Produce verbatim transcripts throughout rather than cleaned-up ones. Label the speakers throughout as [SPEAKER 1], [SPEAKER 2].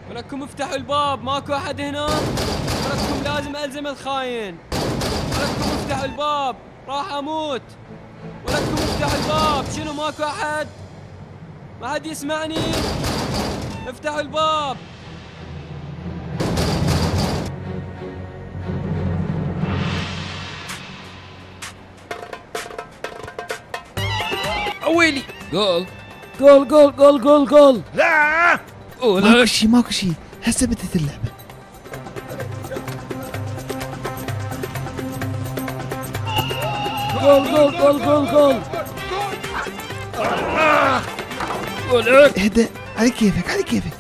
[SPEAKER 1] ولكم افتحوا الباب، ماكو احد هنا. ولكم لازم الزم الخاين. ولكم افتحوا الباب، راح اموت. ولكم افتحوا الباب. شنو ماكو احد؟ ما حد يسمعني؟ افتحوا الباب.
[SPEAKER 2] ويلي.
[SPEAKER 3] جول جول جول جول جول جول.
[SPEAKER 2] لا
[SPEAKER 4] ماكو شي ماكو شي، هسه بدت اللعبة.
[SPEAKER 3] جول جول جول جول جول. ولك
[SPEAKER 4] اهدأ، على كيفك على كيفك.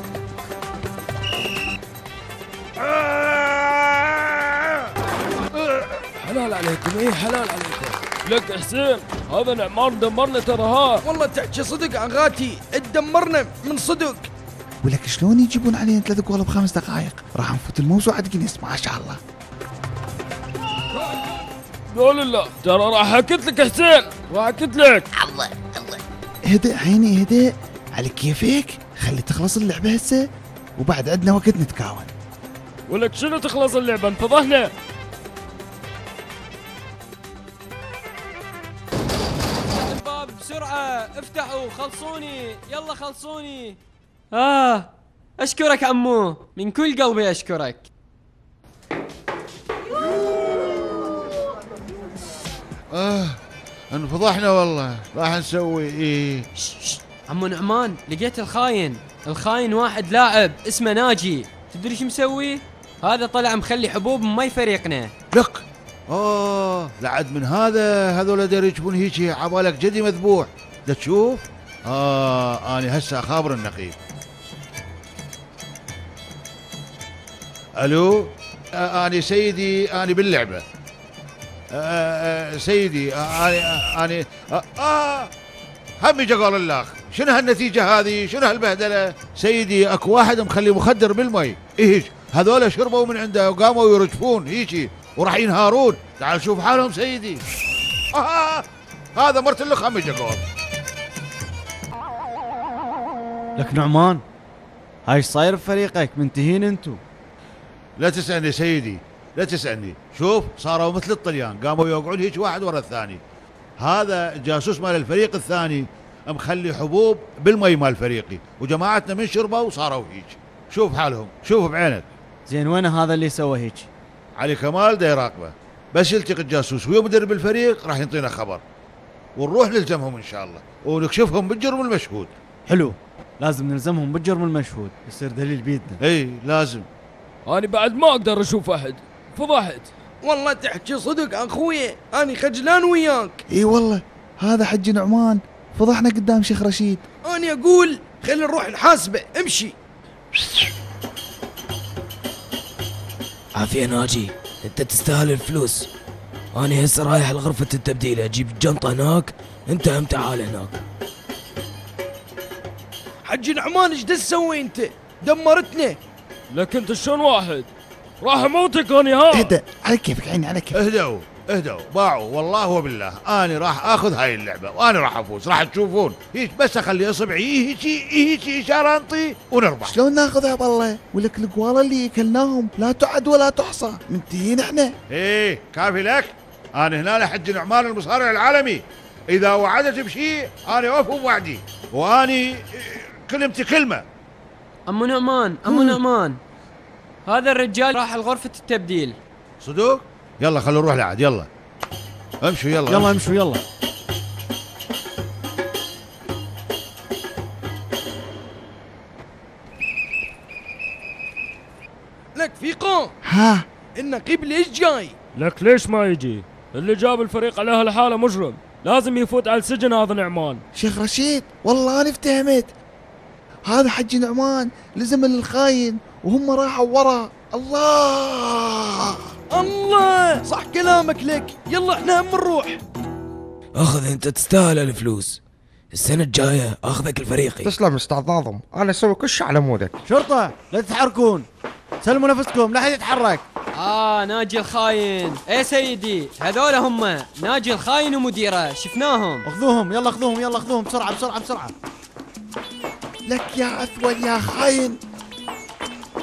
[SPEAKER 3] حلال عليكم، ايه حلال عليكم. لك حسين، هذا نعمان دمرنا ترى. ها
[SPEAKER 2] والله تحكي صدق عغاتي، تدمرنا من صدق.
[SPEAKER 4] ولك شلون يجيبون علينا ثلاث جوال بخمس دقائق؟ راح نفوت الموسوعة جينيس ما شاء الله.
[SPEAKER 3] قول الله، ترى راح حكيت لك حسين، راح حكيت لك.
[SPEAKER 5] الله الله.
[SPEAKER 4] اهدأ عيني اهدأ، على كيفك. خلي تخلص اللعبة هسه وبعد عندنا وقت نتكاون.
[SPEAKER 3] ولك شنو تخلص اللعبة؟ انفضحنا.
[SPEAKER 1] الباب بسرعة، افتحوا خلصوني، يلا خلصوني. آه أشكرك عمو، من كل قلبي أشكرك.
[SPEAKER 6] آه انفضحنا والله، راح نسوي إيه؟
[SPEAKER 1] عمو نعمان، لقيت الخاين. الخاين واحد لاعب اسمه ناجي، تدري شو مسوي؟ هذا طلع مخلي حبوب مي فريقنا.
[SPEAKER 6] لك آه لعد من هذا هذول داير يجيبون هيجي عبالك جدي مذبوح. لا تشوف؟ آه أنا هسه أخابر النقيب. ألو آه أنا سيدي، أنا باللعبة. آه آه سيدي آه أنا أنا آه, آه همي جقال الله، شنو هالنتيجة هذه؟ شنو هالبهدلة؟ سيدي اكو واحد مخلي مخدر بالمي، ايش؟ هذول شربوا من عنده وقاموا يرجفون هيجي وراح ينهارون، تعال شوف حالهم سيدي. آه هذا مرت لك همي جقال.
[SPEAKER 7] لك نعمان، هاي ايش صاير بفريقك؟ منتهين انتو.
[SPEAKER 6] لا تسألني سيدي، لا تسألني، شوف صاروا مثل الطليان، قاموا يوقعون هيك واحد ورا الثاني. هذا جاسوس مال الفريق الثاني مخلي حبوب بالمي مال فريقي، وجماعتنا من شربوا وصاروا هيك. شوف حالهم، شوف بعينك.
[SPEAKER 7] زين وين هذا اللي سوى هيك؟
[SPEAKER 6] علي كمال دا يراقبه، بس يلتقي الجاسوس ويا مدرب الفريق راح ينطينا خبر، ونروح نلزمهم ان شاء الله ونكشفهم بالجرم المشهود.
[SPEAKER 7] حلو، لازم نلزمهم بالجرم المشهود، يصير دليل بيدنا.
[SPEAKER 6] اي لازم.
[SPEAKER 3] انا بعد ما اقدر اشوف احد، فضحت.
[SPEAKER 2] والله تحكي صدق اخويا، انا خجلان وياك.
[SPEAKER 4] اي والله هذا حج نعمان فضحنا قدام شيخ رشيد.
[SPEAKER 2] انا اقول خلينا نروح نحاسبه، امشي.
[SPEAKER 5] عافية ناجي، انت تستاهل الفلوس. انا هسه رايح لغرفة التبديل اجيب الجنطة هناك، انت هم تعال هناك.
[SPEAKER 2] حج نعمان ايش تسوي انت؟ دمرتنا.
[SPEAKER 3] لك انت شلون واحد؟ راح اموتك انا. ها
[SPEAKER 4] اهدأ على كيفك عيني على كيفك.
[SPEAKER 6] اهدوا اهدوا باعوا والله وبالله، انا راح اخذ هاي اللعبه وانا راح افوز، راح تشوفون هيك بس اخلي اصبعي هيك هيك اشاره انطي ونربح.
[SPEAKER 4] شلون ناخذها بالله؟ ولك القواله اللي اكلناهم لا تعد ولا تحصى، منتهين احنا.
[SPEAKER 6] ايه كافي لك، انا هنا لحج نعمان المصارع العالمي، اذا وعدت بشيء انا اوفي بوعدي، واني كلمتي كلمه.
[SPEAKER 1] عمو نعمان، عمو نعمان، هذا الرجال راح لغرفة التبديل.
[SPEAKER 6] صدق؟ يلا خلونا نروح لعد، يلا امشوا يلا
[SPEAKER 7] يلا امشوا يلا.
[SPEAKER 2] لك فيقون،
[SPEAKER 4] ها
[SPEAKER 2] النقيب ليش جاي؟
[SPEAKER 3] لك ليش ما يجي؟ اللي جاب الفريق على هالحالة مجرم، لازم يفوت على السجن هذا نعمان.
[SPEAKER 4] شيخ رشيد والله انا افتهمت، هذا حج نعمان لزم الخاين وهم راحوا ورا. الله
[SPEAKER 2] الله صح كلامك. لك يلا احنا هم نروح.
[SPEAKER 5] اخذ انت تستاهل الفلوس، السنة الجاية اخذك الفريقي.
[SPEAKER 8] تسلم استاذ ناظم، انا اسوي كل شيء على مودك.
[SPEAKER 7] شرطة لا تتحركون، سلموا نفسكم لا حد يتحرك.
[SPEAKER 1] آه ناجي الخاين. ايه سيدي، هذول هم ناجي الخاين ومديره، شفناهم.
[SPEAKER 7] اخذوهم يلا، اخذوهم يلا، اخذوهم بسرعة بسرعة بسرعة.
[SPEAKER 4] لك يا اثول يا خاين،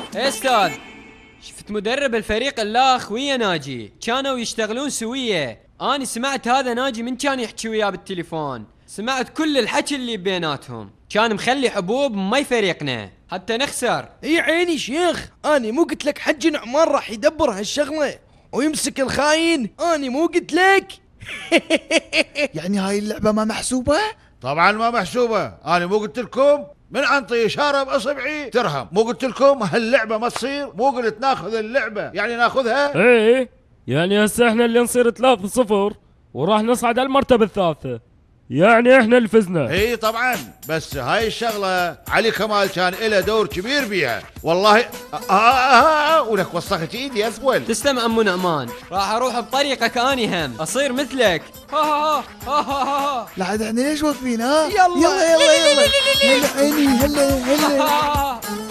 [SPEAKER 1] يا استاذ، شفت مدرب الفريق الاخ ويا ناجي كانوا يشتغلون سويه. انا سمعت هذا ناجي من كان يحكي وياه بالتليفون، سمعت كل الحكي اللي بيناتهم، كان مخلي حبوب ما يفريقنا حتى نخسر.
[SPEAKER 2] اي عيني شيخ، اني مو قلت لك حجي نعمان راح يدبر هالشغله ويمسك الخاين؟ اني مو قلت لك؟
[SPEAKER 4] يعني هاي اللعبة ما محسوبة؟
[SPEAKER 6] طبعا ما محسوبة. انا مو قلت لكم من عنطي اشاره باصبعي ترهم؟ مو قلت لكم هاللعبة ما تصير؟ مو قلت ناخذ اللعبة يعني ناخذها؟
[SPEAKER 3] ايه يعني هسه احنا اللي نصير ثلاثة صفر وراح نصعد على المرتبة الثالثة، يعني احنا اللي فزنا.
[SPEAKER 6] اي طبعا، بس هاي الشغلة علي كمال كان له دور كبير بيها والله. آه آه آه ولك وسخت ايدي اسول.
[SPEAKER 1] تسلم عمو نعمان، راح اروح بطريقك اني هم اصير مثلك. ها ها ها ها ها.
[SPEAKER 4] لا عاد احنا ليش واقفين ها؟
[SPEAKER 2] يلا
[SPEAKER 4] يلا يلا يلا. هلا عيني هلا هلا.
[SPEAKER 1] ها.